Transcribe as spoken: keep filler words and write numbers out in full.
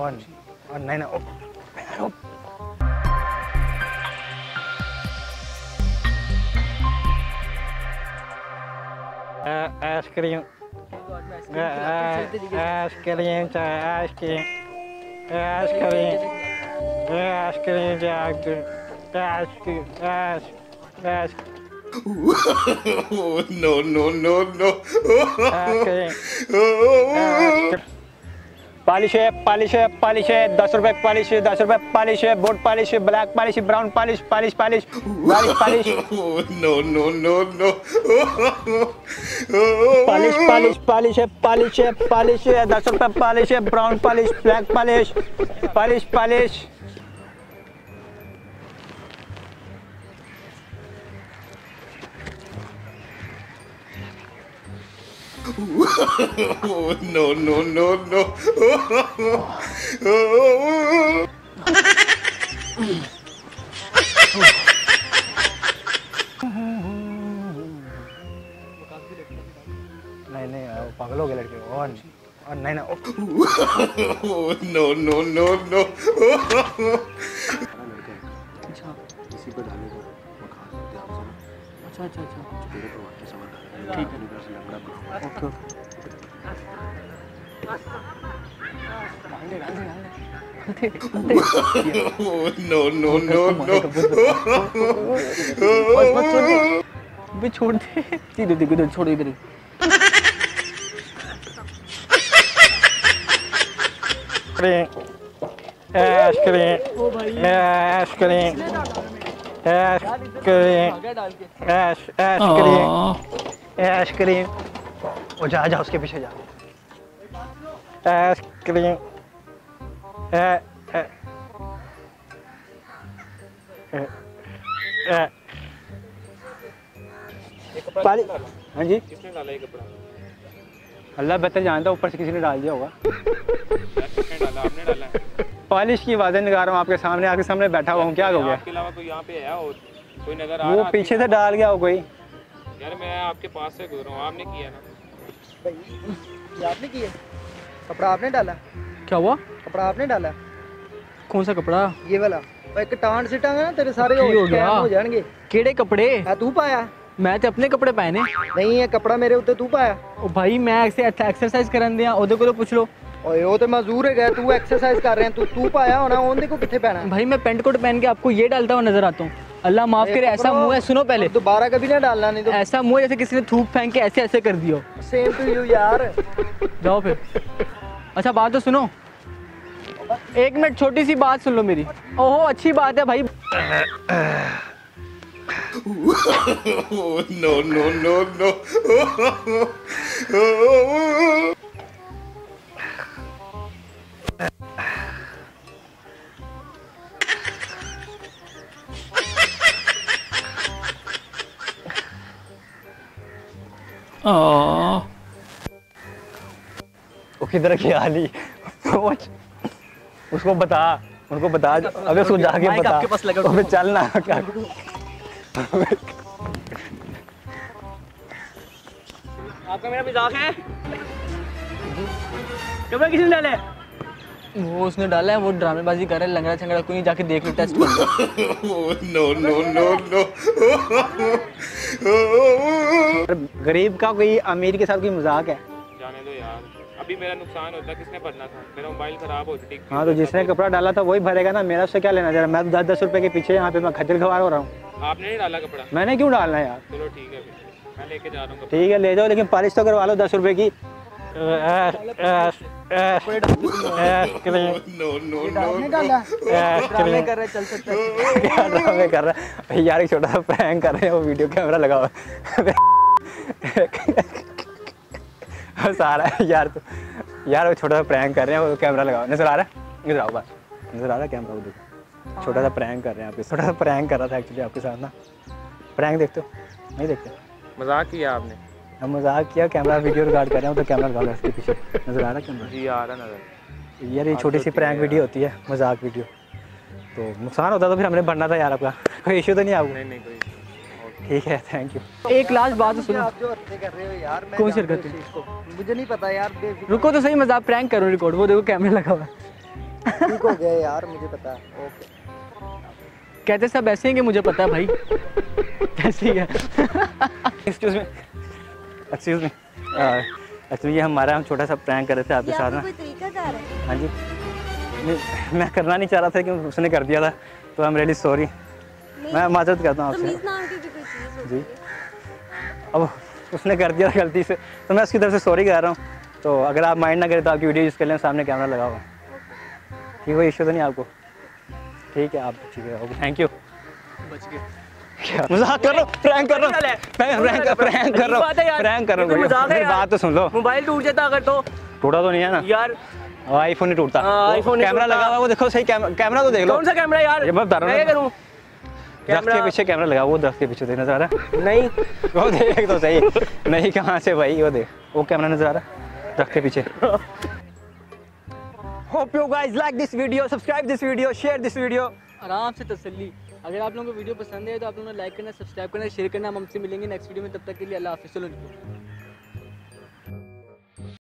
On on नहीं ना ice cream ice cream चाय ice cream ice cream ice cream ice cream ice cream no no no no polish है polish है पॉलिश है दस रुपए पॉलिश है दस रुपए पॉलिश है बोर्ड पॉलिश है black polish brown polish polish polish polish polish no no no no polish polish polish है पॉलिश है पॉलिश है दस रुपए पॉलिश है brown polish black polish polish polish no no no no नहीं नहीं पागल हो गए लड़के ऑन ऑन नहीं ना no no no no अच्छा इसी पे डाले तो मखान ध्यान से अच्छा अच्छा अच्छा तेरे पर वाटर सवाल ठीक है इधर से लंगड़ा okay okay no no no no भी छोड़ दे इधर देखो इधर छोड़ इधर ice cream ice cream ice cream ice cream ice cream ओ जा जा उसके पीछे जा आइसक्रीम हाँ जी किसने डाला ये कपड़ा? अल्लाह बेहतर जानता, ऊपर से किसी ने डाल दिया होगा। किसने डाला? आपने डाला है? पॉलिश की आवाज़ें निकाल रहा हूँ आपके सामने, आपके सामने बैठा हुआ हूँ, क्या हो गया? आपके अलावा कोई यहाँ पे है और कोई नजर आ वो पीछे से डाल गया हो कोई। यार मैं आपके पास से गुजरा हूँ, आपने किया ना? ये आपने किया? कपड़ा आपने डाला? क्या हुआ? कपड़ा आपने डाला? कौन सा कपड़ा? ये वाला। एक टांड सिटांगा ना तेरे सारे हो गया हो जाएंगे। केड़े कपड़े? हाँ तू पाया? मैं तो अपने कपड़े पहने नहीं है, कपड़ा मेरे उत्ते तू पाया। ओ भाई मैं ऐसे एक्सरसाइज करन दिया, ओदे को पूछ लो। ओए वो तो मजदूर है गया, तू एक्सरसाइज कर रहे हैं, तू तू पाया होना, ओंदे को किथे पहना? भाई मैं पेंट कोट पहन के आपको ये डालता हुआ नजर आता हूँ। अल्लाह माफ करे, ऐसा मुंह है, सुनो पहले, दोबारा कभी ना डालना, नहीं तो ऐसा मुंह जैसे किसी ने थूक फेंक के ऐसे ऐसे कर दियो। सेम टू यू यार। जाओ फिर। अच्छा बात तो सुनो, एक मिनट, छोटी सी बात सुन लो मेरी। ओहो अच्छी बात है भाई। no no no no वो किधर क्या हाली? उसको बता, उनको बता, अबे उसको जाके बता। आपके पास लगा तो चल ना क्या? आपका मेरा मजाक है? कपड़ा किसने डाला है? वो उसने डाला है, वो ड्रामेबाजी कर रहा है, लंगड़ा चंगड़ा, कोई जाके देख लो, टेस्ट कर लो। no no no no गरीब का कोई अमीर के साथ कोई मजाक है? जाने दो यार, अभी मेरा नुकसान होता, किसने भरना था? मेरा मोबाइल खराब हो ठीक। हाँ तो जिसने कपड़ा डाला था वही भरेगा ना, मेरा उससे क्या लेना जरा। मैं तो दस दस रुपए के पीछे यहाँ पे मैं खज्जल खवार हो रहा हूँ। आपने नहीं डाला कपड़ा? मैंने क्यों डालना है यार? चलो ठीक है, मैं लेके जा रहा हूँ। ठीक है ले जाओ, लेकिन पॉलिश तो करवा लो दस रुपए की। no no no ड्रामे कर रहे, चल सकता है। क्या ड्रामे कर रहा है यार? एक छोटा सा प्रैंक कर रहे हैं, वो वीडियो कैमरा लगा हुआ है। सारा यार तो यार वो छोटा सा प्रैंक कर रहे हैं, वो कैमरा लगा हुआ नजर आ रहा है? इधर आओ बस, नजर आ रहा है कैमरा? वो देखो छोटा सा प्रैंक कर रहे हैं आपके, छोटा सा प्रैंक कर रहा था एक्चुअली आपके साथ ना। प्रैंक देखते हो? नहीं देखते? मजाक किया आपने? हम मजाक किया, कैमरा वीडियो रिकॉर्ड कर रहे हैं, तो कैमरा लगा उसके पीछे नजर आ रहा है कैमरा? जी आ रहा नजर। यार ये छोटी सी प्रैंक वीडियो होती है, मजाक वीडियो, तो नुकसान होता तो फिर हमने भरना था यार। आपका कोई इशू तो नहीं आपको? नहीं नहीं कोई। ठीक है, थैंक यू। एक लास्ट बात सुनो। आप जो हरकतें कर रहे हो यार, मैं कौन सी हरकतें? मुझे नहीं पता यार। रुको तो सही, मजाक प्रैंक करो, रिकॉर्ड, वो देखो कैमरा लगा हुआ है। ठीक हो गया यार, मुझे पता है। ओके। कहते सब ऐसे हैं कि मुझे पता है भाई। कैसी है? Excuse me, excuse me, actually ये हमारा हम छोटा सा प्रैंक कर रहे थे आपके साथ ना। कोई तरीका कार है? हाँ जी, नहीं, मैं करना नहीं चाह रहा था क्योंकि उसने कर दिया था, तो आई एम रियली सॉरी। मैं माजरत करता हूँ आपसे तमीज़ नाम की भी कोई चीज़ होती जी। है। अब उसने कर दिया था गलती से, तो मैं उसकी तरफ से सॉरी कह रहा हूँ। तो अगर आप माइंड ना करें तो आपकी वीडियो यूज़ कर लें, सामने कैमरा लगा हुआ। ठीक है, इशू तो नहीं आपको? ठीक है, आप ठीक है, ओके, थैंक यू। बच गए। क्या मजाक कर रहा हूँ, प्रैंक कर रहा हूँ, प्रैंक प्रैंक प्रैंक कर रहा हूँ, प्रैंक कर रहा हूँ। मेरी बात तो सुन लो। मोबाइल टूट जाता अगर तो टूटा तो नहीं है ना यार? आईफोन नहीं टूटता। हाँ, आईफोन नहीं कैमरा टूटता। लगा हुआ है, वो देखो सही कैमरा, कैमरा तो देख लो। कौन सा कैमरा यार? ये मैं बता रहा हूँ मैं क्या करूँ? दरख्त के पीछे कैमरा लगा, वो दरख्त के पीछे देख नजर आ रहा है? नहीं। वो देख तो सही। नहीं कहाँ से भाई, वो देख, वो कैमरा नजर आ रहा है दरख्त के पीछे। Hope you guys like this video, subscribe this video, share this video. आराम से तसल्ली। अगर आप लोगों को वीडियो पसंद है तो आप लोगों ने लाइक करना, सब्सक्राइब करना, शेयर करना। हम हमसे मिलेंगे नेक्स्ट वीडियो में, तब तक के लिए अल्लाह हाफिज़। चलो निकलो।